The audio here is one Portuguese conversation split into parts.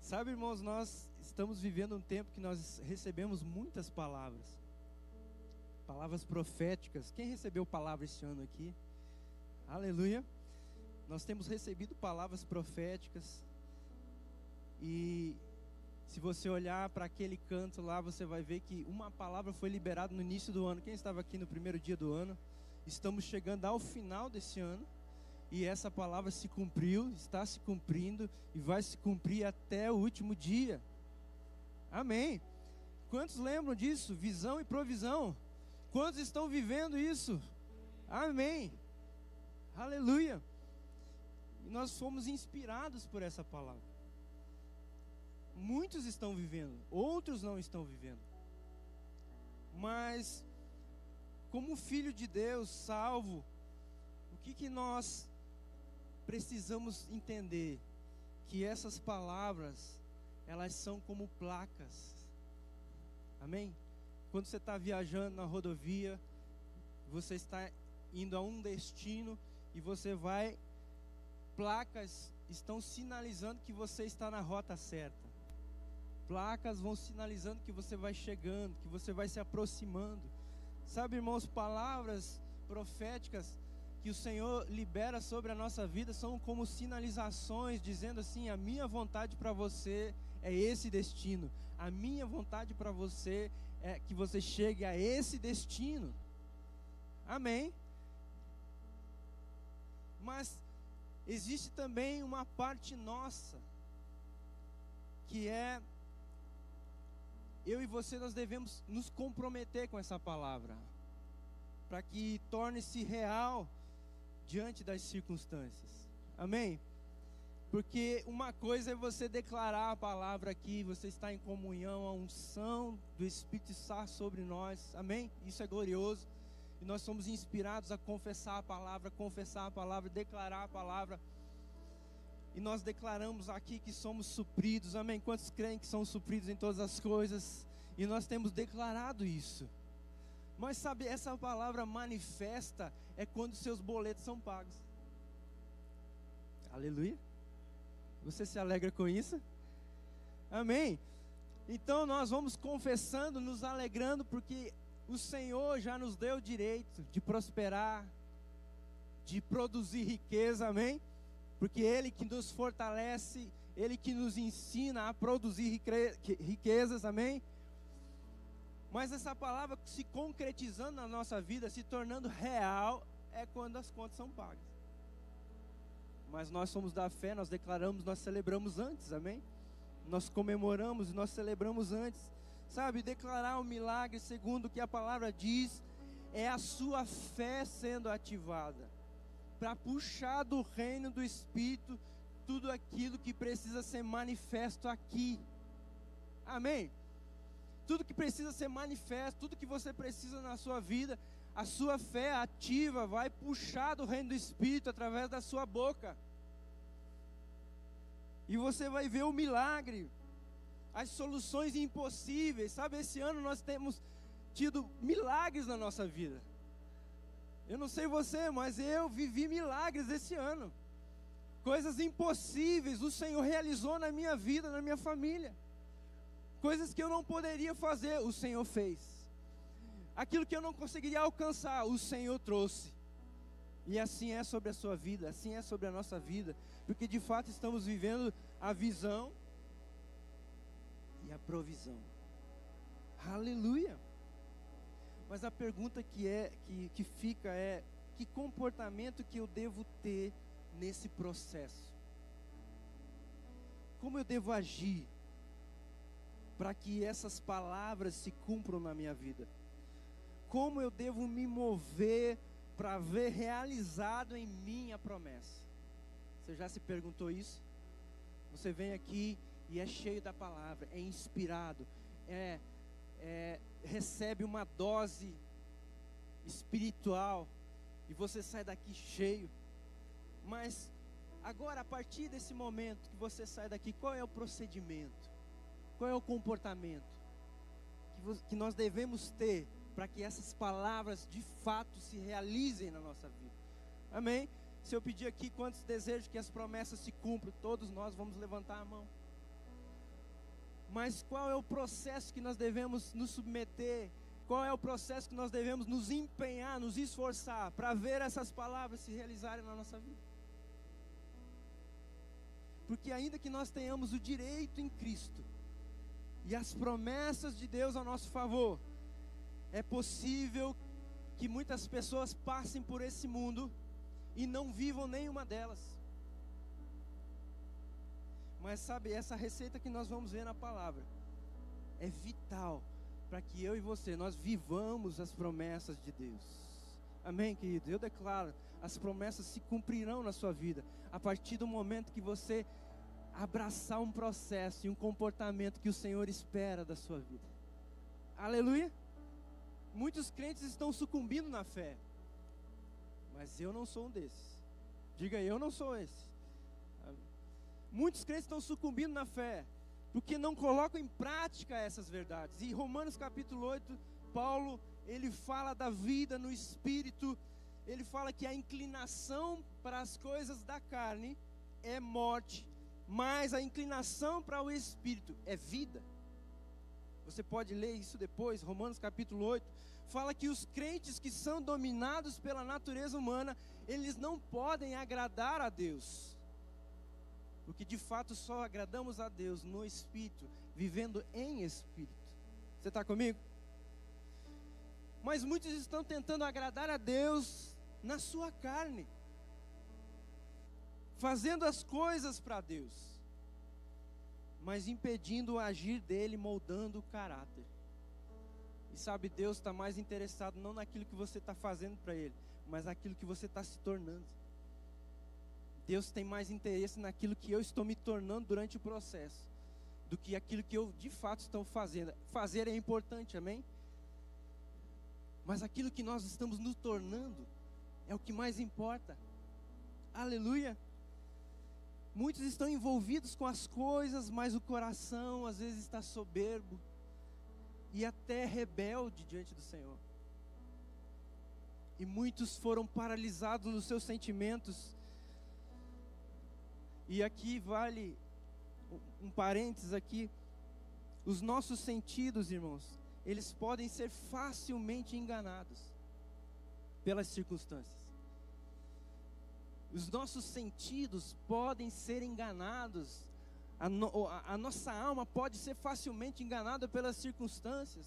Sabe, irmãos, nós estamos vivendo um tempo que nós recebemos muitas palavras. Palavras proféticas. Quem recebeu palavra esse ano aqui? Aleluia. Nós temos recebido palavras proféticas. E se você olhar para aquele canto lá, você vai ver que uma palavra foi liberada no início do ano. Quem estava aqui no primeiro dia do ano? Estamos chegando ao final desse ano. E essa palavra se cumpriu, está se cumprindo e vai se cumprir até o último dia. Amém. Quantos lembram disso? Visão e provisão. Quantos estão vivendo isso? Amém. Aleluia. E nós fomos inspirados por essa palavra. Muitos estão vivendo, outros não estão vivendo. Mas, como filho de Deus, salvo, o que nós precisamos entender? Que essas palavras, elas são como placas. Amém? Quando você está viajando na rodovia, você está indo a um destino e você vai, placas estão sinalizando que você está na rota certa. Placas vão sinalizando que você vai chegando, que você vai se aproximando. Sabe, irmãos, palavras proféticas que o Senhor libera sobre a nossa vida são como sinalizações, dizendo assim: a minha vontade para você é esse destino. A minha vontade para você é que você chegue a esse destino. Amém? Mas existe também uma parte nossa, que é, eu e você, nós devemos nos comprometer com essa palavra, para que torne-se real diante das circunstâncias. Amém? Porque uma coisa é você declarar a palavra aqui, você está em comunhão, a unção do Espírito está sobre nós. Amém? Isso é glorioso. E nós somos inspirados a confessar a palavra, declarar a palavra. E nós declaramos aqui que somos supridos. Amém? Quantos creem que são supridos em todas as coisas? E nós temos declarado isso. Mas sabe, essa palavra manifesta é quando seus boletos são pagos. Aleluia. Você se alegra com isso? Amém. Então nós vamos confessando, nos alegrando, porque o Senhor já nos deu o direito de prosperar, de produzir riqueza. Amém? Porque Ele que nos fortalece, Ele que nos ensina a produzir riquezas. Amém? Mas essa palavra se concretizando na nossa vida, se tornando real, é quando as contas são pagas. Mas nós somos da fé, nós declaramos, nós celebramos antes, amém? Nós comemoramos e nós celebramos antes. Sabe, declarar o milagre, segundo o que a palavra diz, é a sua fé sendo ativada, para puxar do reino do Espírito tudo aquilo que precisa ser manifesto aqui. Amém? Tudo que precisa ser manifesto, tudo que você precisa na sua vida, a sua fé ativa vai puxar do reino do Espírito através da sua boca. E você vai ver o milagre, as soluções impossíveis. Sabe, esse ano nós temos tido milagres na nossa vida. Eu não sei você, mas eu vivi milagres esse ano. Coisas impossíveis o Senhor realizou na minha vida, na minha família. Coisas que eu não poderia fazer, o Senhor fez. Aquilo que eu não conseguiria alcançar, o Senhor trouxe. E assim é sobre a sua vida, assim é sobre a nossa vida. Porque de fato estamos vivendo a visão e a provisão. Aleluia! Mas a pergunta que fica é: que comportamento que eu devo ter nesse processo? Como eu devo agir para que essas palavras se cumpram na minha vida? Como eu devo me mover para ver realizado em mim a promessa? Você já se perguntou isso? Você vem aqui e é cheio da palavra, é inspirado, recebe uma dose espiritual e você sai daqui cheio. Mas agora, a partir desse momento que você sai daqui, qual é o procedimento? Qual é o comportamento que nós devemos ter para que essas palavras de fato se realizem na nossa vida? Amém? Se eu pedir aqui quantos desejam que as promessas se cumpram, todos nós vamos levantar a mão. Mas qual é o processo que nós devemos nos submeter? Qual é o processo que nós devemos nos empenhar, nos esforçar para ver essas palavras se realizarem na nossa vida? Porque ainda que nós tenhamos o direito em Cristo e as promessas de Deus ao nosso favor, é possível que muitas pessoas passem por esse mundo e não vivam nenhuma delas. Mas sabe, essa receita que nós vamos ver na palavra é vital para que eu e você, nós vivamos as promessas de Deus. Amém, querido? Eu declaro, as promessas se cumprirão na sua vida a partir do momento que você abraçar um processo e um comportamento que o Senhor espera da sua vida. Aleluia! Muitos crentes estão sucumbindo na fé, mas eu não sou um desses. Diga, eu não sou esse. Muitos crentes estão sucumbindo na fé, porque não colocam em prática essas verdades. E Romanos capítulo 8, Paulo, ele fala da vida no Espírito. Ele fala que a inclinação para as coisas da carne é morte, mas a inclinação para o Espírito é vida. Você pode ler isso depois. Romanos capítulo 8 fala que os crentes que são dominados pela natureza humana, eles não podem agradar a Deus, porque de fato só agradamos a Deus no Espírito, vivendo em Espírito. Você está comigo? Mas muitos estão tentando agradar a Deus na sua carne, fazendo as coisas para Deus, mas impedindo o agir dele, moldando o caráter. E sabe, Deus está mais interessado não naquilo que você está fazendo para Ele, mas naquilo que você está se tornando. Deus tem mais interesse naquilo que eu estou me tornando durante o processo, do que aquilo que eu de fato estou fazendo. Fazer é importante, amém? Mas aquilo que nós estamos nos tornando é o que mais importa. Aleluia! Muitos estão envolvidos com as coisas, mas o coração às vezes está soberbo e até rebelde diante do Senhor. E muitos foram paralisados nos seus sentimentos. E aqui vale um parênteses aqui. Os nossos sentidos, irmãos, eles podem ser facilmente enganados pelas circunstâncias. Os nossos sentidos podem ser enganados. A nossa alma pode ser facilmente enganada pelas circunstâncias.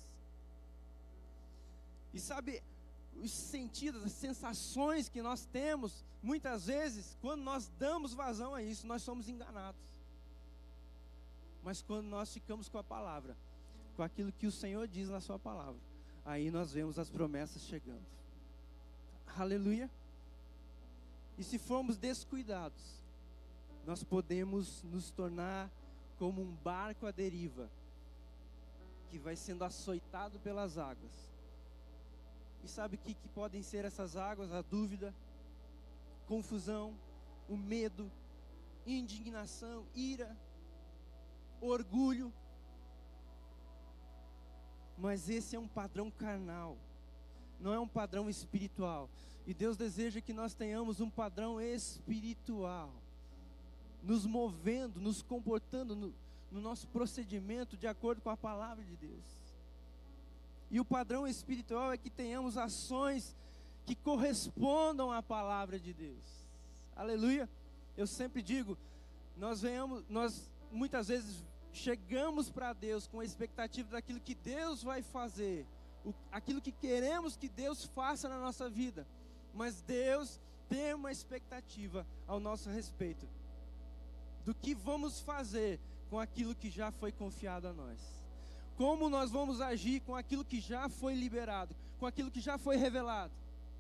E sabe, os sentidos, as sensações que nós temos, muitas vezes, quando nós damos vazão a isso, nós somos enganados. Mas quando nós ficamos com a palavra, com aquilo que o Senhor diz na sua palavra, aí nós vemos as promessas chegando. Aleluia! E se formos descuidados, nós podemos nos tornar como um barco à deriva, que vai sendo açoitado pelas águas. E sabe o que podem ser essas águas? A dúvida, confusão, o medo, indignação, ira, orgulho. Mas esse é um padrão carnal, não é um padrão espiritual. E Deus deseja que nós tenhamos um padrão espiritual, nos movendo, nos comportando no nosso procedimento de acordo com a palavra de Deus. E o padrão espiritual é que tenhamos ações que correspondam à palavra de Deus. Aleluia! Eu sempre digo, nós muitas vezes chegamos para Deus com a expectativa daquilo que Deus vai fazer, aquilo que queremos que Deus faça na nossa vida. Mas Deus tem uma expectativa ao nosso respeito, do que vamos fazer com aquilo que já foi confiado a nós. Como nós vamos agir com aquilo que já foi liberado, com aquilo que já foi revelado.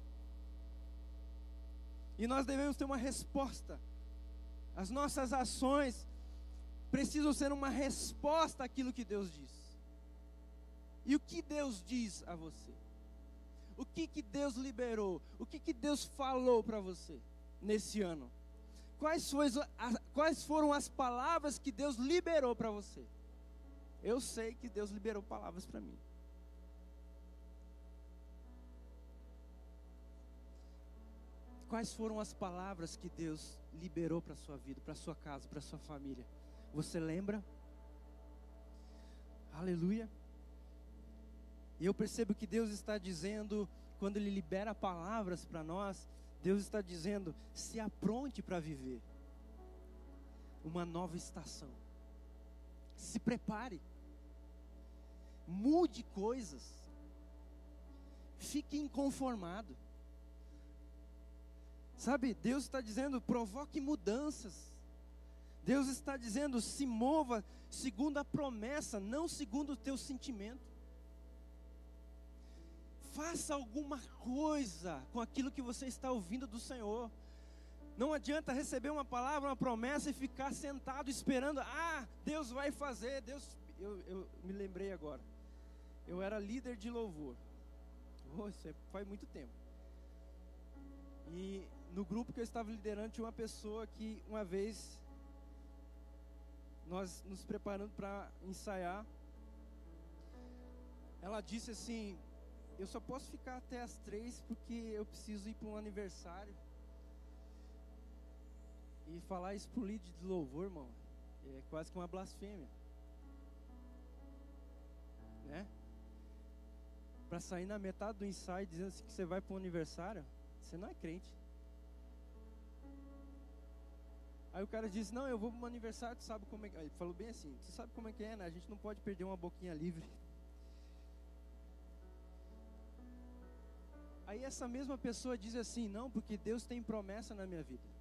E nós devemos ter uma resposta. As nossas ações precisam ser uma resposta àquilo que Deus diz. E o que Deus diz a você? O que Deus liberou? O que Deus falou para você nesse ano? Quais foram as palavras que Deus liberou para você? Eu sei que Deus liberou palavras para mim. Quais foram as palavras que Deus liberou para a sua vida, para a sua casa, para a sua família? Você lembra? Aleluia. E eu percebo que Deus está dizendo, quando Ele libera palavras para nós, Deus está dizendo: se apronte para viver uma nova estação. Se prepare. Mude coisas. Fique inconformado. Sabe, Deus está dizendo: provoque mudanças. Deus está dizendo: se mova segundo a promessa, não segundo o teu sentimento. Faça alguma coisa com aquilo que você está ouvindo do Senhor. Não adianta receber uma palavra, uma promessa e ficar sentado esperando. Deus vai fazer. Eu me lembrei agora. Eu era líder de louvor. Isso faz muito tempo. E no grupo que eu estava liderando tinha uma pessoa que uma vez, nós nos preparando para ensaiar, ela disse assim: eu só posso ficar até as 3 porque eu preciso ir para um aniversário. E falar isso para o líder de louvor, irmão, é quase que uma blasfêmia, né? Para sair na metade do ensaio dizendo assim que você vai para um aniversário, você não é crente. Aí o cara disse: não, eu vou para um aniversário, tu sabe como é que... Ele falou bem assim: tu sabe como é que é, né? A gente não pode perder uma boquinha livre. Aí essa mesma pessoa diz assim: não, porque Deus tem promessa na minha vida,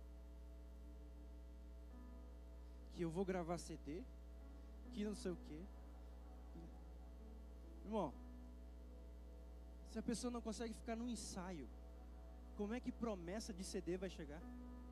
que eu vou gravar CD, que não sei o quê. Irmão, se a pessoa não consegue ficar no ensaio, como é que promessa de CD vai chegar?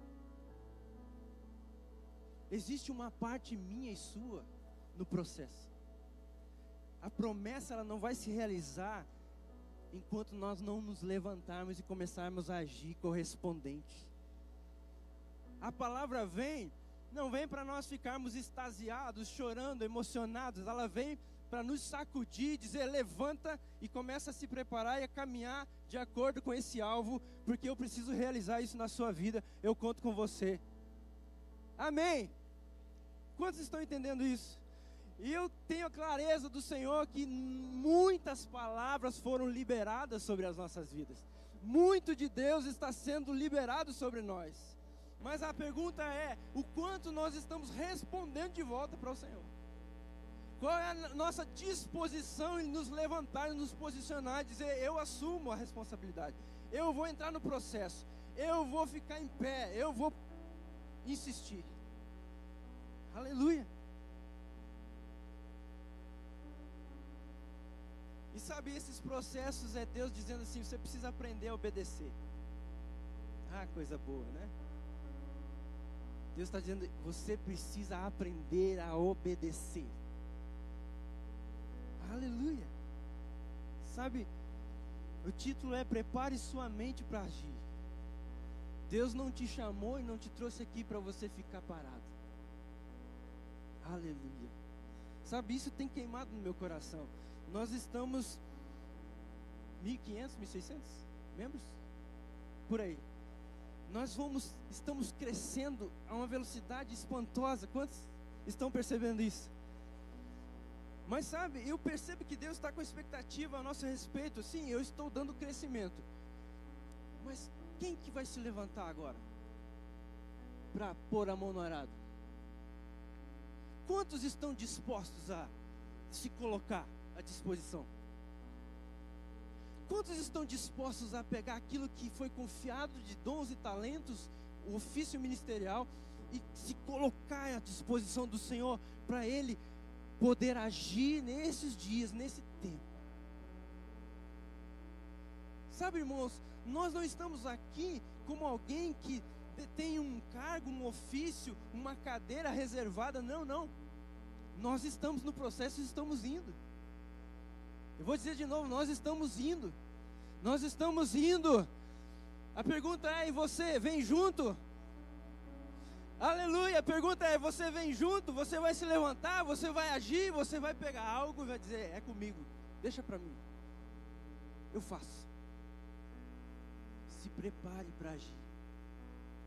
Existe uma parte minha e sua no processo. A promessa, ela não vai se realizar enquanto nós não nos levantarmos e começarmos a agir correspondente. A palavra não vem para nós ficarmos extasiados, chorando, emocionados. Ela vem para nos sacudir, dizer: levanta e começa a se preparar e a caminhar de acordo com esse alvo, porque eu preciso realizar isso na sua vida. Eu conto com você. Amém? Quantos estão entendendo isso? E eu tenho a clareza do Senhor que muitas palavras foram liberadas sobre as nossas vidas. Muito de Deus está sendo liberado sobre nós. Mas a pergunta é: o quanto nós estamos respondendo de volta para o Senhor? Qual é a nossa disposição em nos levantar, em nos posicionar e dizer: eu assumo a responsabilidade, eu vou entrar no processo, eu vou ficar em pé, eu vou insistir. Aleluia. E sabe, esses processos é Deus dizendo assim: você precisa aprender a obedecer. Coisa boa, né? Deus está dizendo: você precisa aprender a obedecer. Aleluia. Sabe, o título é: prepare sua mente para agir. Deus não te chamou e não te trouxe aqui para você ficar parado. Aleluia. Sabe, isso tem queimado no meu coração. Nós estamos 1.500, 1.600 membros? Por aí. Estamos crescendo a uma velocidade espantosa. Quantos estão percebendo isso? Mas sabe, eu percebo que Deus está com expectativa a nosso respeito. Sim, eu estou dando crescimento. Mas quem que vai se levantar agora para pôr a mão no arado? Quantos estão dispostos a se colocar à disposição? Quantos estão dispostos a pegar aquilo que foi confiado de dons e talentos, o ofício ministerial, e se colocar à disposição do Senhor para Ele poder agir nesses dias, nesse tempo? Sabe, irmãos, nós não estamos aqui como alguém que tem um cargo, um ofício, uma cadeira reservada. Não. Nós estamos no processo e estamos indo. Eu vou dizer de novo: nós estamos indo. Nós estamos indo. A pergunta é: e você vem junto? Aleluia. A pergunta é: você vem junto? Você vai se levantar? Você vai agir? Você vai pegar algo e vai dizer: é comigo, deixa para mim, eu faço. Se prepare para agir.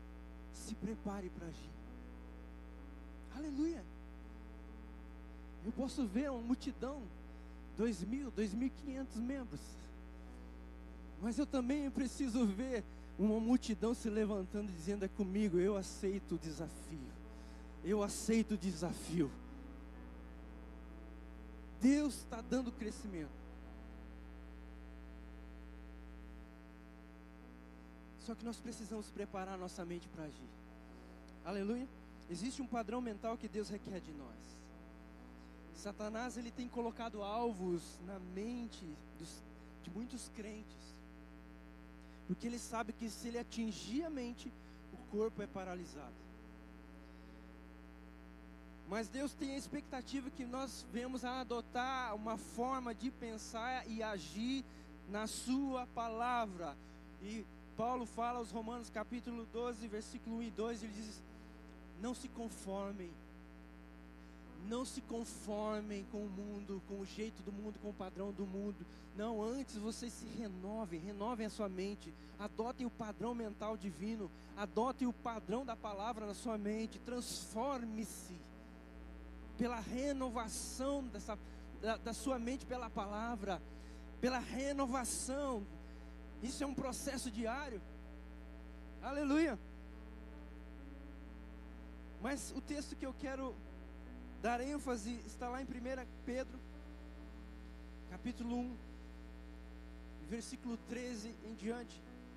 Se prepare para agir. Aleluia. Eu Eu posso ver uma multidão, 2.000, 2.500 membros. Mas eu também preciso ver uma multidão se levantando e dizendo: é comigo, eu aceito o desafio. Eu aceito o desafio. Deus está dando crescimento. Só que nós precisamos preparar nossa mente para agir. Aleluia. Existe um padrão mental que Deus requer de nós. Satanás, ele tem colocado alvos na mente de muitos crentes, porque ele sabe que se ele atingir a mente, o corpo é paralisado. Mas Deus tem a expectativa que nós venhamos a adotar uma forma de pensar e agir na sua palavra. E Paulo fala aos Romanos capítulo 12, versículo 1 e 2, ele diz: não se conformem com o mundo, com o jeito do mundo, com o padrão do mundo. Não, antes vocês se renovem a sua mente, adotem o padrão mental divino, adotem o padrão da palavra na sua mente, transforme-se pela renovação da sua mente pela palavra, pela renovação. Isso é um processo diário. Aleluia. Mas o texto que eu quero dar ênfase está lá em 1 Pedro, capítulo 1, versículo 13 em diante.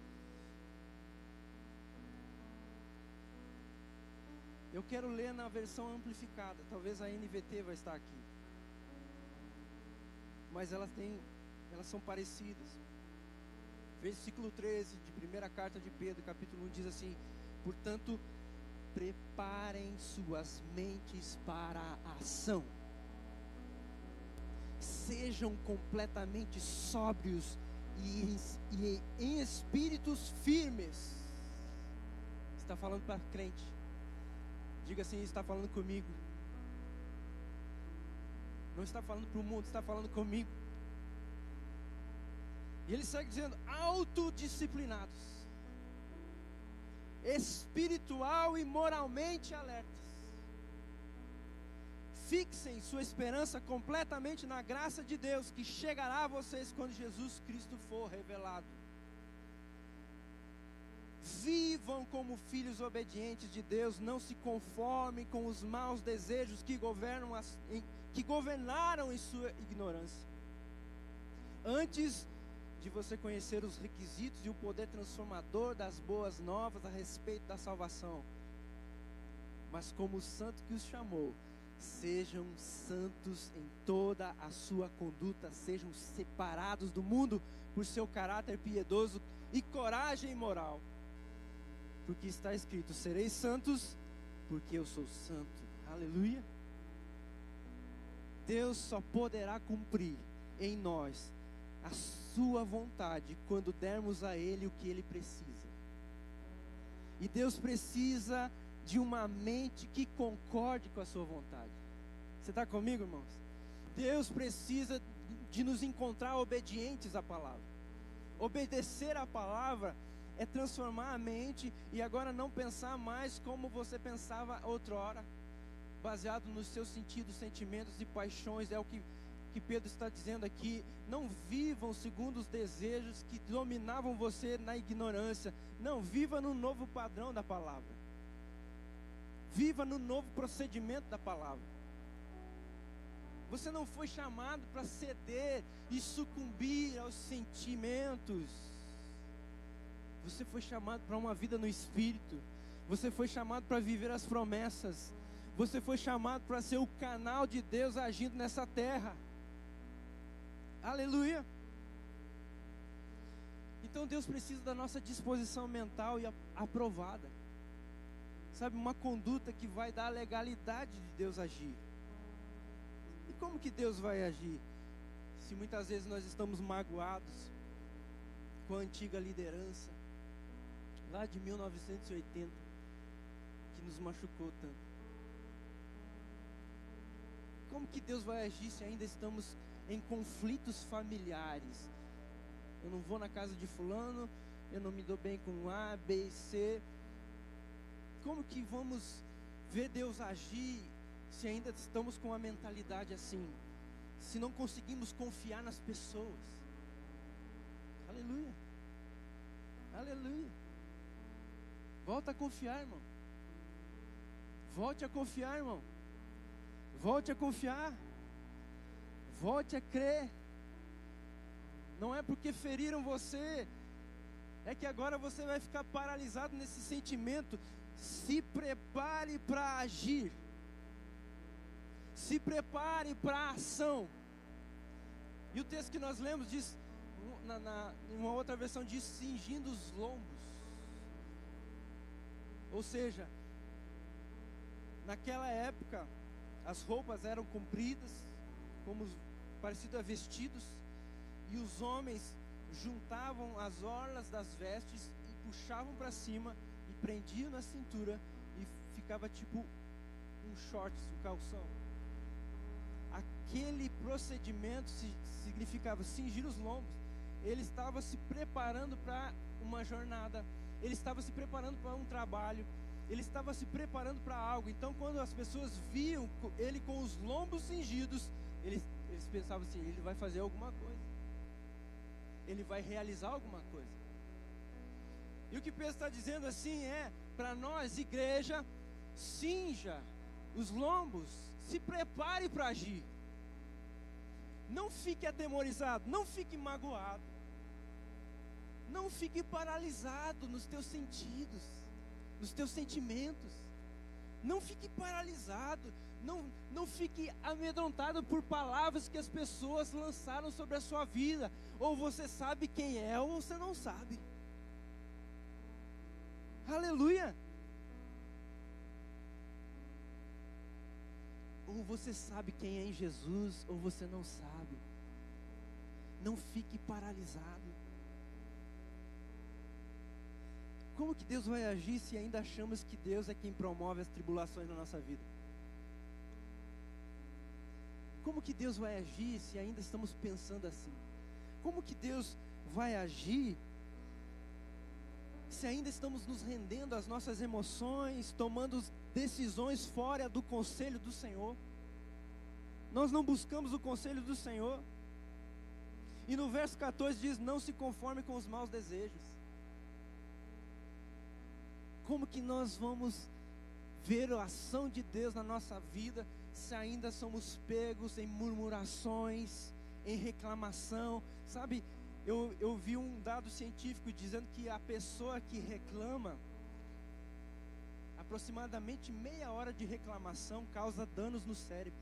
Eu quero ler na versão amplificada. Talvez a NVT vai estar aqui, mas elas são parecidas. Versículo 13 de primeira carta de Pedro, capítulo 1, diz assim: portanto, preparem suas mentes para a ação. Sejam completamente sóbrios e em espíritos firmes. Está falando para crente. Diga assim: está falando comigo. Não está falando para o mundo, está falando comigo. E ele segue dizendo: autodisciplinados, espiritual e moralmente alertas. Fixem sua esperança completamente na graça de Deus, que chegará a vocês quando Jesus Cristo for revelado. Vivam como filhos obedientes de Deus, não se conformem com os maus desejos que governaram em sua ignorância. Antes de você conhecer os requisitos e o poder transformador das boas novas a respeito da salvação, mas como o santo que os chamou, sejam santos em toda a sua conduta, sejam separados do mundo por seu caráter piedoso e coragem moral, porque está escrito: sereis santos, porque eu sou santo. Aleluia. Deus só poderá cumprir em nós a sua vontade quando dermos a Ele o que Ele precisa. E Deus precisa de uma mente que concorde com a sua vontade. Você está comigo, irmãos? Deus precisa de nos encontrar obedientes à palavra. Obedecer à palavra é transformar a mente e agora não pensar mais como você pensava outrora, baseado nos seus sentidos, sentimentos e paixões. É o que Pedro está dizendo aqui. Não vivam segundo os desejos que dominavam você na ignorância. Não, viva no novo padrão da palavra. Viva no novo procedimento da palavra. Você não foi chamado para ceder e sucumbir aos sentimentos. Você foi chamado para uma vida no Espírito. Você foi chamado para viver as promessas. Você foi chamado para ser o canal de Deus agindo nessa terra. Aleluia. Então Deus precisa da nossa disposição mental e aprovada. Sabe, uma conduta que vai dar a legalidade de Deus agir. E como que Deus vai agir? Se muitas vezes nós estamos magoados com a antiga liderança, lá de 1980, que nos machucou tanto. Como que Deus vai agir se ainda estamos em conflitos familiares? Eu não vou na casa de fulano, eu não me dou bem com A, B e C. Como que vamos ver Deus agir se ainda estamos com uma mentalidade assim, se não conseguimos confiar nas pessoas. Aleluia, aleluia. Volta a confiar, irmão. Volte a confiar, irmão. Volte a confiar. Volte a crer. Não é porque feriram você, é que agora você vai ficar paralisado nesse sentimento. Se prepare para agir. Se prepare para a ação. E o texto que nós lemos diz, em uma outra versão diz, cingindo os lombos. Ou seja, naquela época, as roupas eram compridas, como parecido a vestidos, e os homens juntavam as orlas das vestes e puxavam para cima e prendiam na cintura e ficava tipo um shorts, um calção. Aquele procedimento significava cingir os lombos. Ele estava se preparando para uma jornada, ele estava se preparando para um trabalho, ele estava se preparando para algo. Então, quando as pessoas viam ele com os lombos cingidos, eles pensavam assim: ele vai fazer alguma coisa, ele vai realizar alguma coisa. E o que Pedro está dizendo assim é, para nós, igreja, cinja os lombos, se prepare para agir. Não fique atemorizado, não fique magoado, não fique paralisado nos teus sentidos, nos teus sentimentos. Não fique paralisado, não fique amedrontado por palavras que as pessoas lançaram sobre a sua vida. Ou você sabe quem é, ou você não sabe. Aleluia. Ou você sabe quem é em Jesus, ou você não sabe. Não fique paralisado. Como que Deus vai agir se ainda achamos que Deus é quem promove as tribulações na nossa vida? Como que Deus vai agir se ainda estamos pensando assim? Como que Deus vai agir se ainda estamos nos rendendo às nossas emoções, tomando decisões fora do conselho do Senhor? Nós não buscamos o conselho do Senhor. E no verso 14 diz: não se conforme com os maus desejos. Como que nós vamos ver a ação de Deus na nossa vida se ainda somos pegos em murmurações, em reclamação? Sabe, eu vi um dado científico dizendo que a pessoa que reclama, aproximadamente meia hora de reclamação causa danos no cérebro.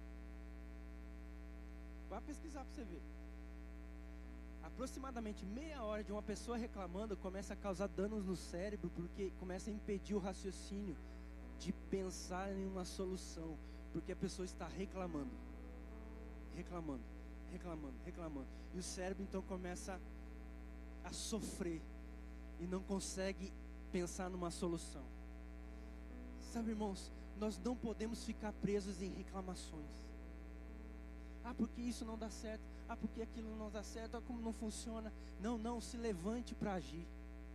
Vá pesquisar para você ver. Aproximadamente meia hora de uma pessoa reclamando começa a causar danos no cérebro, porque começa a impedir o raciocínio de pensar em uma solução, porque a pessoa está reclamando, e o cérebro então começa a sofrer e não consegue pensar numa solução. Sabe, irmãos, nós não podemos ficar presos em reclamações. Ah, porque isso não dá certo. Ah, porque aquilo não dá certo. Ah, como não funciona. Não, se levante para agir.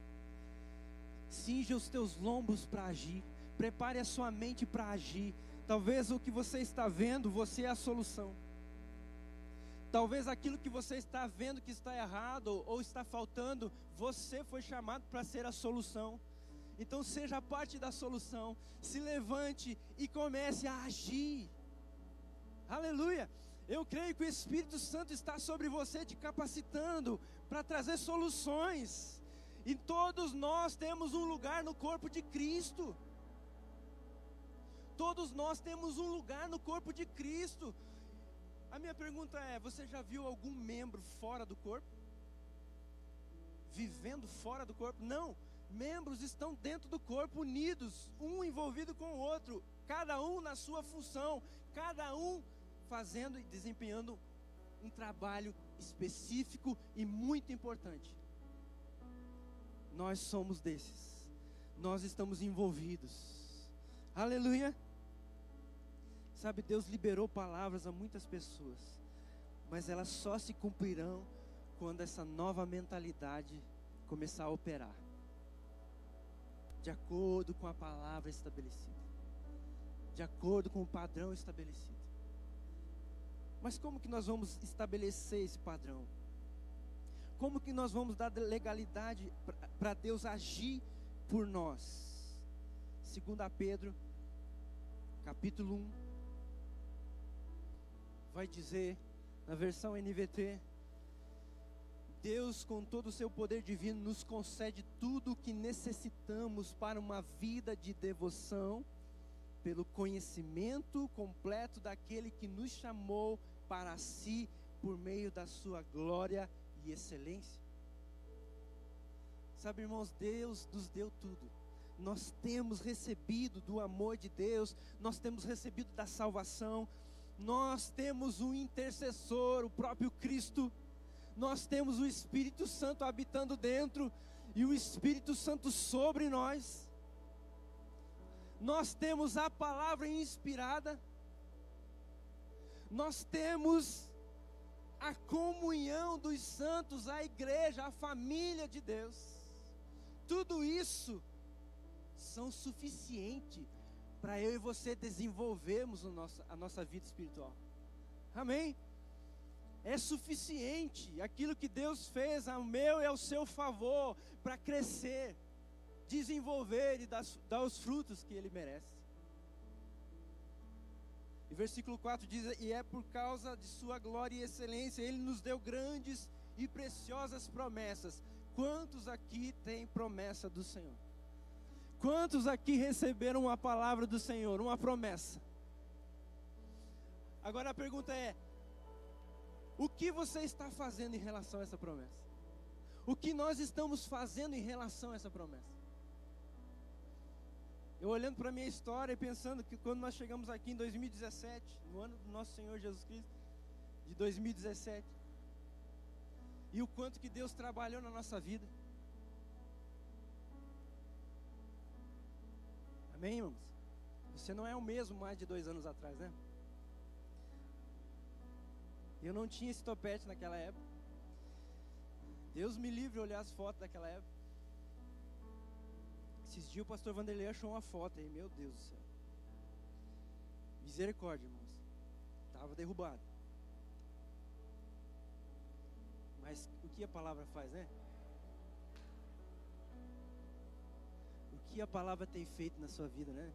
Cinja os teus lombos para agir. Prepare a sua mente para agir. Talvez o que você está vendo, você é a solução. Talvez aquilo que você está vendo que está errado ou está faltando, você foi chamado para ser a solução. Então seja parte da solução. Se levante e comece a agir. Aleluia. Eu creio que o Espírito Santo está sobre você, te capacitando para trazer soluções. E todos nós temos um lugar no corpo de Cristo. Todos nós temos um lugar no corpo de Cristo. A minha pergunta é: você já viu algum membro fora do corpo? Vivendo fora do corpo? Não. Membros estão dentro do corpo, unidos, um envolvido com o outro, cada um na sua função, cada um fazendo e desempenhando um trabalho específico e muito importante. Nós somos desses. Nós estamos envolvidos. Aleluia. Sabe, Deus liberou palavras a muitas pessoas, mas elas só se cumprirão quando essa nova mentalidade começar a operar de acordo com a palavra estabelecida, de de acordo com o padrão estabelecido. Mas como que nós vamos estabelecer esse padrão? Como que nós vamos dar legalidade para Deus agir por nós? 2 Pedro, capítulo 1, vai dizer, na versão NVT: Deus, com todo o seu poder divino, nos concede tudo o que necessitamos para uma vida de devoção, pelo conhecimento completo daquele que nos chamou para si, por meio da sua glória e excelência. Sabe, irmãos, Deus nos deu tudo. Nós temos recebido do amor de Deus, nós temos recebido da salvação, nós temos um intercessor, o próprio Cristo, nós temos o Espírito Santo habitando dentro, e o Espírito Santo sobre nós. Nós temos a palavra inspirada, nós temos a comunhão dos santos, a igreja, a família de Deus. Tudo isso são suficientes para eu e você desenvolvermos a nossa vida espiritual. Amém? É suficiente aquilo que Deus fez ao meu e ao seu favor para crescer, desenvolver e dar os frutos que Ele merece. E versículo 4 diz: e é por causa de sua glória e excelência, Ele nos deu grandes e preciosas promessas. Quantos aqui têm promessa do Senhor? Quantos aqui receberam a palavra do Senhor, uma promessa? Agora a pergunta é: o que você está fazendo em relação a essa promessa? O que nós estamos fazendo em relação a essa promessa? Eu olhando para a minha história e pensando que quando nós chegamos aqui em 2017, no ano do nosso Senhor Jesus Cristo, de 2017, e o quanto que Deus trabalhou na nossa vida. Amém, irmãos? Você não é o mesmo mais de 2 anos atrás, né? Eu não tinha esse topete naquela época. Deus me livre de olhar as fotos daquela época. Esses dias o pastor Vanderlei achou uma foto aí, meu Deus do céu. Misericórdia, irmãos. Estava derrubado. Mas o que a palavra faz, né? O que a palavra tem feito na sua vida, né?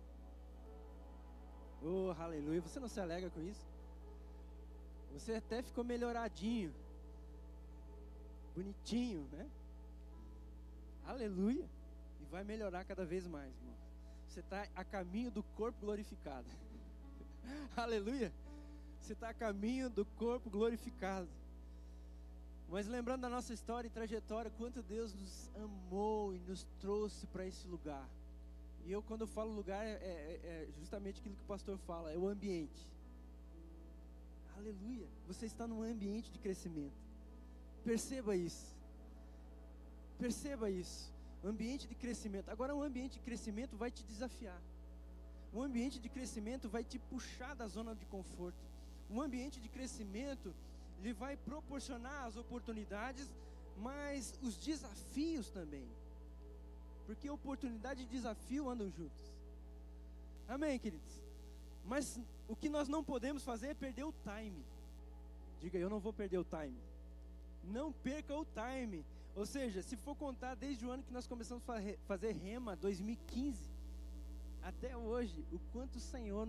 Oh, aleluia. Você não se alegra com isso? Você até ficou melhoradinho, bonitinho, né? Aleluia. E vai melhorar cada vez mais, irmão. Você está a caminho do corpo glorificado. Aleluia. Você está a caminho do corpo glorificado. Mas lembrando da nossa história e trajetória, quanto Deus nos amou e nos trouxe para esse lugar. E eu, quando eu falo lugar, é justamente aquilo que o pastor fala, é o ambiente. Aleluia. Você está num ambiente de crescimento. Perceba isso. Perceba isso. Ambiente de crescimento. Agora, um ambiente de crescimento vai te desafiar. Um ambiente de crescimento vai te puxar da zona de conforto. Um ambiente de crescimento, ele vai proporcionar as oportunidades, mas os desafios também. Porque oportunidade e desafio andam juntos. Amém, queridos? Mas o que nós não podemos fazer é perder o time. Diga, eu não vou perder o time. Não perca o time. Ou seja, se for contar desde o ano que nós começamos a fazer Rema, 2015, até hoje, o quanto o Senhor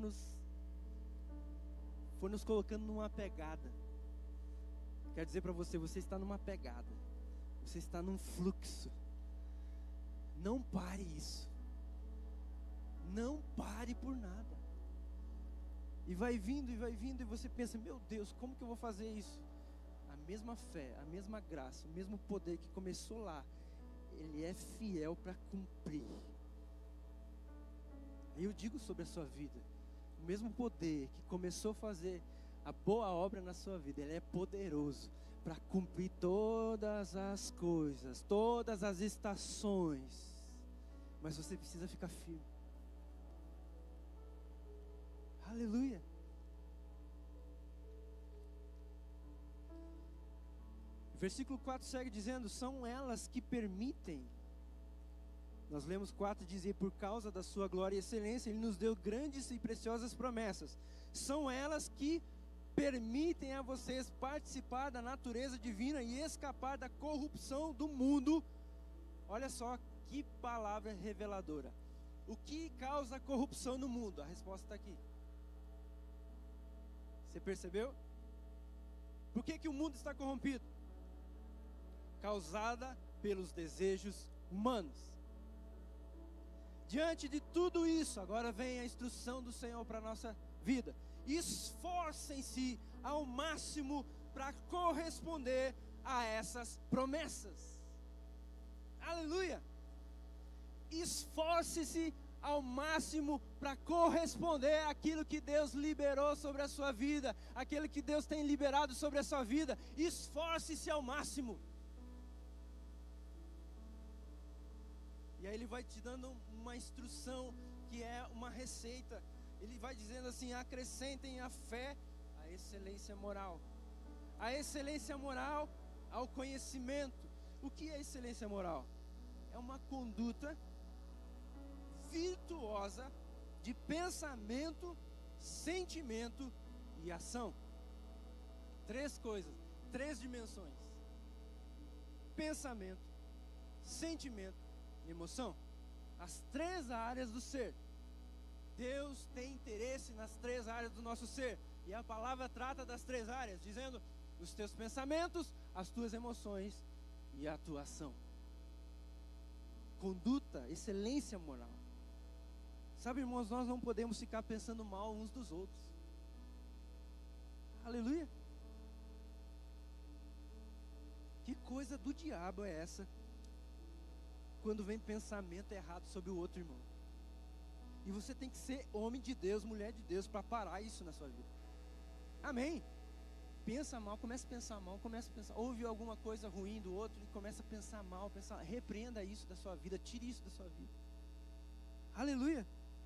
foi nos colocando numa pegada. Quero dizer para você, você está numa pegada. Você está num fluxo. Não pare isso. Não pare por nada. E vai vindo, e você pensa, meu Deus, como que eu vou fazer isso? A mesma fé, a mesma graça, o mesmo poder que começou lá, Ele é fiel para cumprir. E eu digo sobre a sua vida, o mesmo poder que começou a fazer a boa obra na sua vida, Ele é poderoso para cumprir todas as coisas, todas as estações. Mas você precisa ficar firme. Aleluia. Versículo 4 segue dizendo: são elas que permitem Nós lemos 4, dizia: por causa da sua glória e excelência, Ele nos deu grandes e preciosas promessas. São elas que permitem a vocês participar da natureza divina e escapar da corrupção do mundo. Olha só que palavra reveladora. O que causa corrupção no mundo? A resposta está aqui. Você percebeu? Por que o mundo está corrompido? Causada pelos desejos humanos. Diante de tudo isso, agora vem a instrução do Senhor para a nossa vida. Esforcem-se ao máximo para corresponder a essas promessas. Aleluia! Esforce-se ao máximo para corresponder àquilo que Deus liberou sobre a sua vida, aquilo que Deus tem liberado sobre a sua vida. Esforce-se ao máximo. E aí Ele vai te dando uma instrução, que é uma receita. Ele vai dizendo assim: acrescentem a fé, a excelência moral. A excelência moral ao conhecimento. O que é excelência moral? É uma conduta virtuosa de pensamento, sentimento e ação. 3 coisas, 3 dimensões: pensamento, sentimento e emoção. As 3 áreas do ser. Deus tem interesse nas 3 áreas do nosso ser. E a palavra trata das 3 áreas, dizendo: os teus pensamentos, as tuas emoções e a tua ação. Conduta, excelência moral. Sabe, irmãos, nós não podemos ficar pensando mal uns dos outros. Aleluia. Que coisa do diabo é essa? Quando vem pensamento errado sobre o outro irmão. E você tem que ser homem de Deus, mulher de Deus, para parar isso na sua vida. Amém? Pensa mal, começa a pensar mal, ouve alguma coisa ruim do outro e começa a pensar mal, repreenda isso da sua vida, tire isso da sua vida. Aleluia.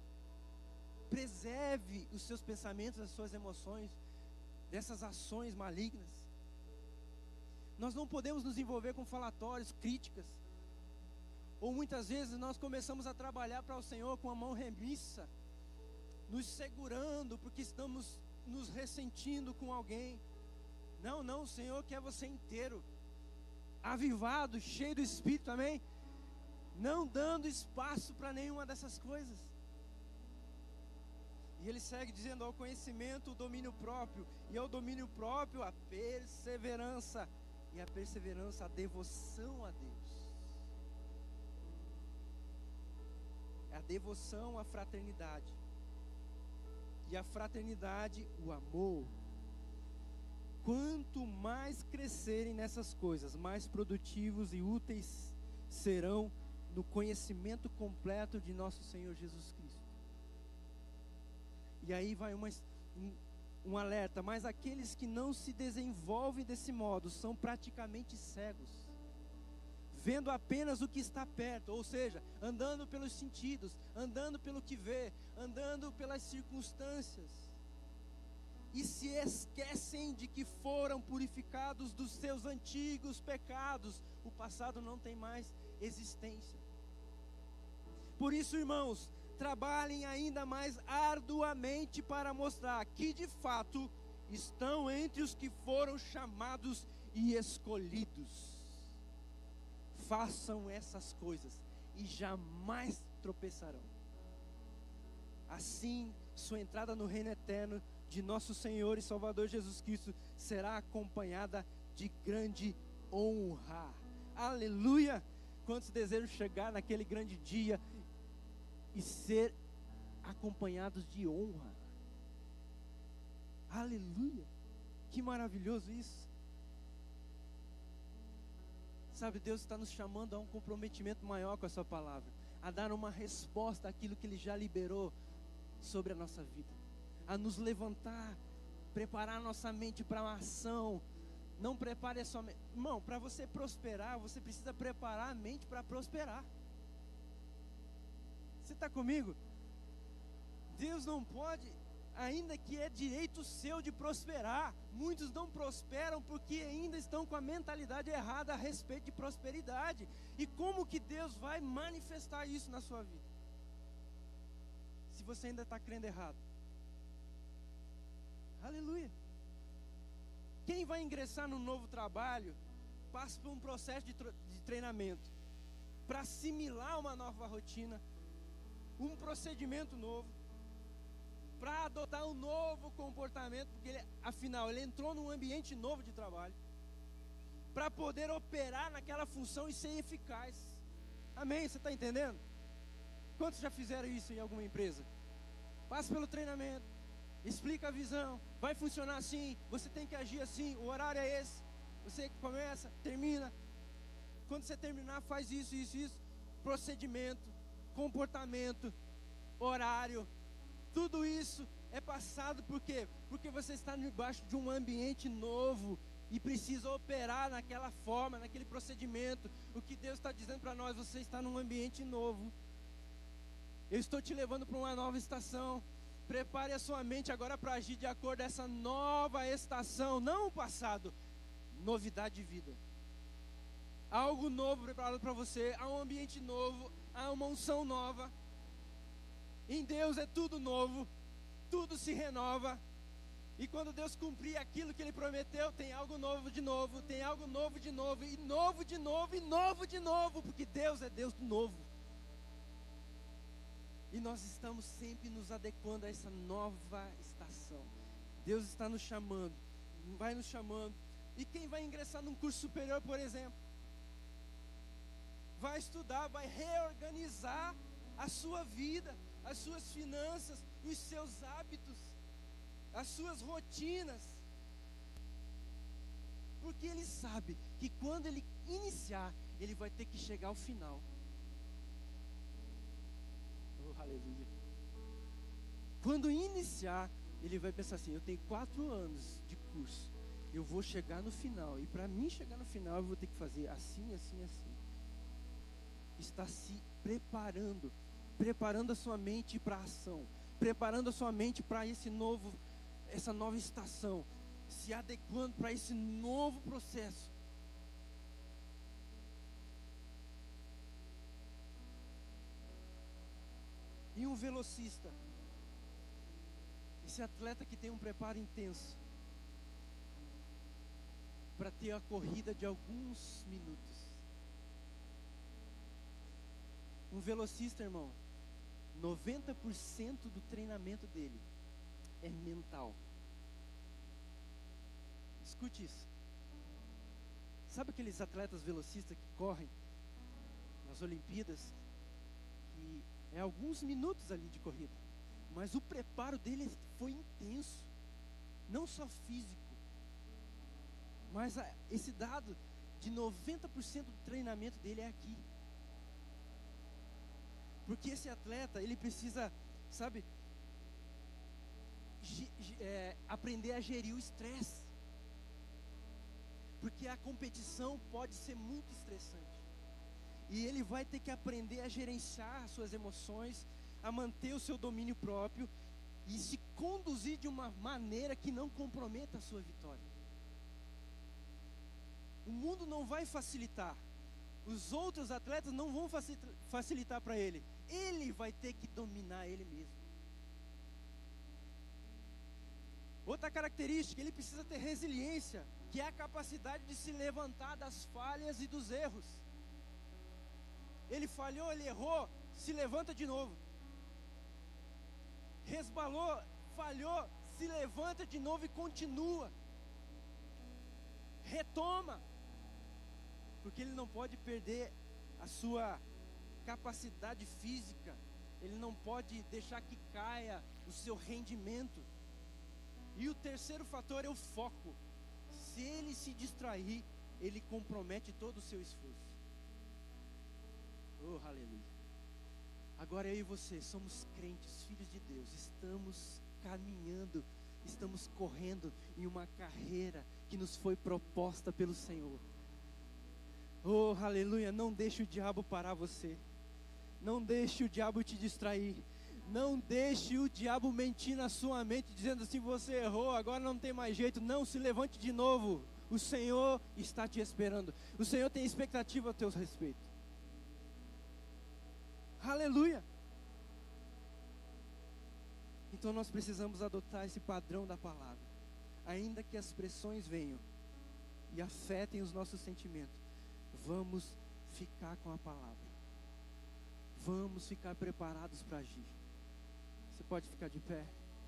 Preserve os seus pensamentos, as suas emoções, dessas ações malignas. Nós não podemos nos envolver com falatórios, críticas. Ou muitas vezes nós começamos a trabalhar para o Senhor com a mão remissa, nos segurando porque estamos nos ressentindo com alguém. Não, o Senhor quer você inteiro, avivado, cheio do Espírito, amém? Não dando espaço para nenhuma dessas coisas. E ele segue dizendo: ao conhecimento, o domínio próprio, e ao domínio próprio, a perseverança, e a perseverança, a devoção a Deus. A devoção à fraternidade, e a fraternidade, o amor. Quanto mais crescerem nessas coisas, mais produtivos e úteis serão no conhecimento completo de nosso Senhor Jesus Cristo. E aí vai um alerta: mas aqueles que não se desenvolvem desse modo são praticamente cegos, vendo apenas o que está perto, ou seja, andando pelos sentidos, andando pelo que vê, andando pelas circunstâncias, e se esquecem de que foram purificados dos seus antigos pecados. O passado não tem mais existência. Por isso, irmãos, trabalhem ainda mais arduamente para mostrar que de fato estão entre os que foram chamados e escolhidos. Façam essas coisas e jamais tropeçarão. Assim, sua entrada no reino eterno de nosso Senhor e Salvador Jesus Cristo será acompanhada de grande honra. Aleluia! Quantos desejam chegar naquele grande dia e ser acompanhados de honra? Aleluia! Que maravilhoso isso! Sabe, Deus está nos chamando a um comprometimento maior com a sua palavra, a dar uma resposta àquilo que Ele já liberou sobre a nossa vida, a nos levantar, preparar a nossa mente para uma ação. Não prepare a sua mente, irmão. Para você prosperar, você precisa preparar a mente para prosperar. Você está comigo? Deus não pode ainda que é direito seu de prosperar. Muitos não prosperam porque ainda estão com a mentalidade errada a respeito de prosperidade. E como que Deus vai manifestar isso na sua vida, se você ainda está crendo errado? Aleluia. Quem vai ingressar no novo trabalho passa por um processo de treinamento para assimilar uma nova rotina, um procedimento novo, para adotar um novo comportamento, porque afinal ele entrou num ambiente novo de trabalho, para poder operar naquela função e ser eficaz. Amém? Você está entendendo? Quantos já fizeram isso em alguma empresa? Passa pelo treinamento, explica a visão, vai funcionar assim, você tem que agir assim, o horário é esse, você começa, termina, quando você terminar faz isso, isso, isso, procedimento, comportamento, horário, tudo isso é passado por quê? Porque você está debaixo de um ambiente novo e precisa operar naquela forma, naquele procedimento. O que Deus está dizendo para nós: você está num ambiente novo, eu estou te levando para uma nova estação. Prepare a sua mente agora para agir de acordo com essa nova estação, não o passado, novidade de vida. Algo novo preparado para você, há um ambiente novo, há uma unção nova. Em Deus é tudo novo, tudo se renova. E quando Deus cumprir aquilo que Ele prometeu, tem algo novo de novo, tem algo novo de novo, e novo de novo, e novo de novo, porque Deus é Deus do novo. E nós estamos sempre nos adequando a essa nova estação. Deus está nos chamando, vai nos chamando. E quem vai ingressar num curso superior, por exemplo, vai estudar, vai reorganizar a sua vida, as suas finanças, os seus hábitos, as suas rotinas, porque ele sabe que quando ele iniciar, ele vai ter que chegar ao final. Oh, aleluia. Quando iniciar, ele vai pensar assim: eu tenho 4 anos de curso, eu vou chegar no final, e para mim chegar no final eu vou ter que fazer assim, assim, assim. Está se preparando a sua mente para a ação, preparando a sua mente para essa nova estação, se adequando para esse novo processo. E um velocista, esse atleta que tem um preparo intenso para ter a corrida de alguns minutos. Um velocista, irmão, 90% do treinamento dele é mental. Escute isso. Sabe aqueles atletas velocistas que correm nas Olimpíadas, que é alguns minutos ali de corrida, mas o preparo dele foi intenso, não só físico, mas esse dado de 90% do treinamento dele é aqui. Porque esse atleta, ele precisa, sabe, aprender a gerir o estresse. Porque a competição pode ser muito estressante. E ele vai ter que aprender a gerenciar as suas emoções, a manter o seu domínio próprio e se conduzir de uma maneira que não comprometa a sua vitória. O mundo não vai facilitar. Os outros atletas não vão facilitar para ele. Ele vai ter que dominar ele mesmo. Outra característica, ele precisa ter resiliência, que é a capacidade de se levantar das falhas e dos erros. Ele falhou, ele errou, se levanta de novo. Resbalou, falhou, se levanta de novo e continua. Retoma. Porque ele não pode perder a sua capacidade física, ele não pode deixar que caia o seu rendimento. E o terceiro fator é o foco. Se ele se distrair, ele compromete todo o seu esforço. Oh, aleluia. Agora eu e você somos crentes, filhos de Deus, estamos caminhando, estamos correndo em uma carreira que nos foi proposta pelo Senhor. Oh, aleluia, não deixe o diabo parar você. Não deixe o diabo te distrair. Não deixe o diabo mentir na sua mente, dizendo assim: você errou, agora não tem mais jeito. Não, se levante de novo. O Senhor está te esperando. O Senhor tem expectativa a teu respeito. Aleluia. Então nós precisamos adotar esse padrão da palavra. Ainda que as pressões venham e afetem os nossos sentimentos, vamos ficar com a palavra. Vamos ficar preparados para agir. Você pode ficar de pé?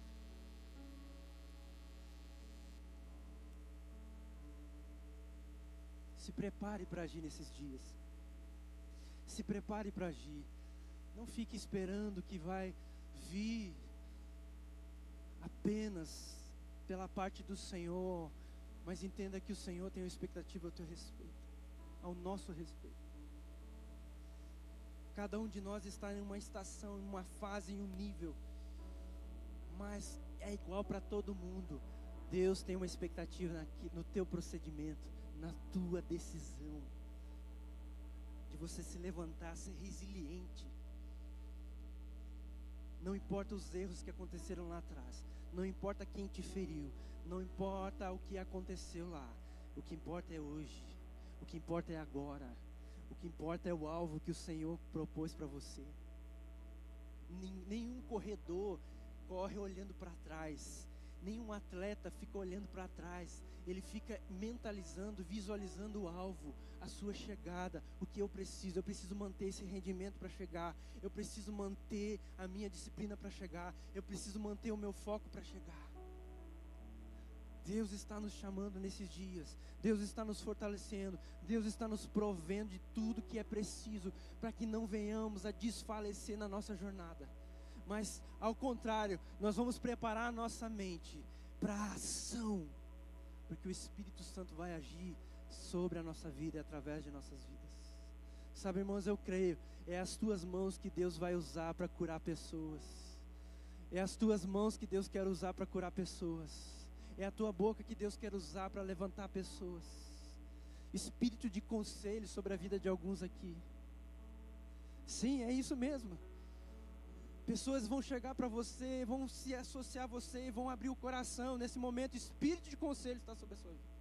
Se prepare para agir nesses dias. Se prepare para agir. Não fique esperando que vai vir apenas pela parte do Senhor, mas entenda que o Senhor tem uma expectativa ao teu respeito, ao nosso respeito. Cada um de nós está em uma estação, em uma fase, em um nível, mas é igual para todo mundo. Deus tem uma expectativa aqui no teu procedimento, na tua decisão, de você se levantar, ser resiliente. Não importa os erros que aconteceram lá atrás, não importa quem te feriu, não importa o que aconteceu lá, o que importa é hoje, o que importa é agora, o que importa é o alvo que o Senhor propôs para você. Nenhum corredor corre olhando para trás, nenhum atleta fica olhando para trás, ele fica mentalizando, visualizando o alvo, a sua chegada. O que eu preciso manter esse rendimento para chegar, eu preciso manter a minha disciplina para chegar, eu preciso manter o meu foco para chegar. Deus está nos chamando nesses dias, Deus está nos fortalecendo, Deus está nos provendo de tudo que é preciso, para que não venhamos a desfalecer na nossa jornada, mas ao contrário, nós vamos preparar a nossa mente para a ação, porque o Espírito Santo vai agir sobre a nossa vida e através de nossas vidas. Sabe, irmãos, eu creio, é as tuas mãos que Deus vai usar para curar pessoas, é as tuas mãos que Deus quer usar para curar pessoas, é a tua boca que Deus quer usar para levantar pessoas. Espírito de conselho sobre a vida de alguns aqui. Sim, é isso mesmo. Pessoas vão chegar para você, vão se associar a você, vão abrir o coração. Nesse momento, espírito de conselho está sobre a sua vida.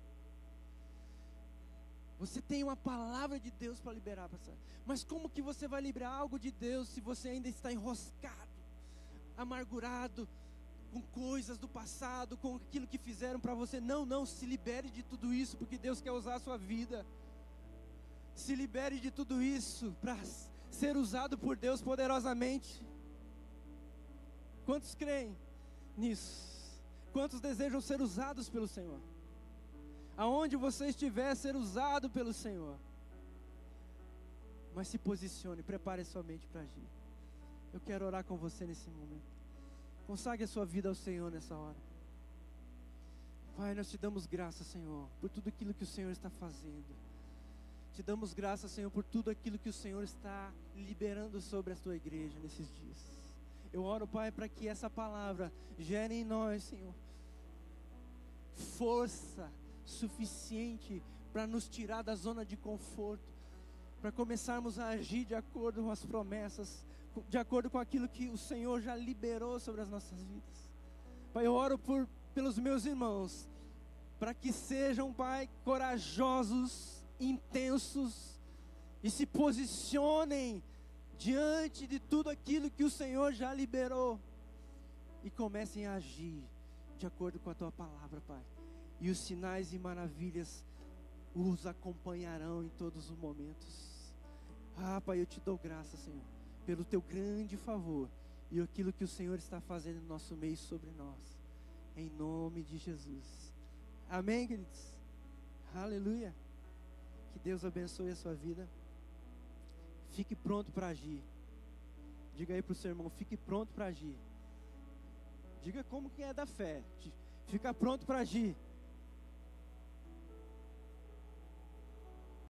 Você tem uma palavra de Deus para liberar, pastor. Mas como que você vai liberar algo de Deus se você ainda está enroscado, amargurado, com coisas do passado, com aquilo que fizeram para você? Não, se libere de tudo isso, porque Deus quer usar a sua vida. Se libere de tudo isso para ser usado por Deus poderosamente. Quantos creem nisso? Quantos desejam ser usados pelo Senhor? Aonde você estiver, ser usado pelo Senhor. Mas se posicione, prepare sua mente para agir. Eu quero orar com você nesse momento. Consagre a sua vida ao Senhor nessa hora. Pai, nós te damos graça, Senhor, por tudo aquilo que o Senhor está fazendo. Te damos graça, Senhor, por tudo aquilo que o Senhor está liberando sobre a tua igreja nesses dias. Eu oro, Pai, para que essa palavra gere em nós, Senhor, força suficiente para nos tirar da zona de conforto, para começarmos a agir de acordo com as promessas, de acordo com aquilo que o Senhor já liberou sobre as nossas vidas. Pai, eu oro pelos meus irmãos, para que sejam, Pai, corajosos, intensos, e se posicionem diante de tudo aquilo que o Senhor já liberou, e comecem a agir de acordo com a tua palavra, Pai. E os sinais e maravilhas os acompanharão em todos os momentos. Pai, eu te dou graça, Senhor, pelo teu grande favor e aquilo que o Senhor está fazendo no nosso meio sobre nós, em nome de Jesus. Amém, queridos? Aleluia. Que Deus abençoe a sua vida. Fique pronto para agir. Diga aí para o seu irmão: fique pronto para agir. Diga como que é da fé. Fica pronto para agir.